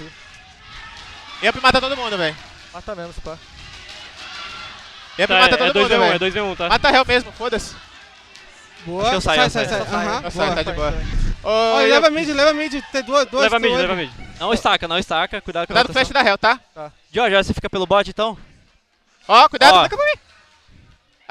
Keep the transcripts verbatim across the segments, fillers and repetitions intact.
morri. Amp mata todo mundo, velho. Mata mesmo, se pá. Amp Tá, mata é todo dois mundo, v um, é velho. dois v um, tá? Mata a Hell mesmo, foda-se. Boa. Acho que eu saio, sai, eu sai, saio. sai. Aham, Eu saio, boa. tá de boa. Ô, Olha, eu- leva mid, leva mid. Tem duas, duas. Leva mid, duas. leva mid. Não estaca, não estaca. Cuidado com a Cuidado com o flash rotação. da Hell, tá? Jorge, você fica pelo bot então? Ó, cuidado, Ó. ataca pra mim.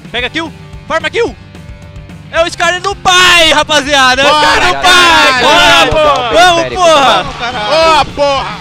Pega kill. Farma kill. É o Scar do pai, rapaziada. É o Bora, Scar do pai. caralho. Bora, Bora, porra. Vamos, porra. Vamos, caralho. Boa, porra!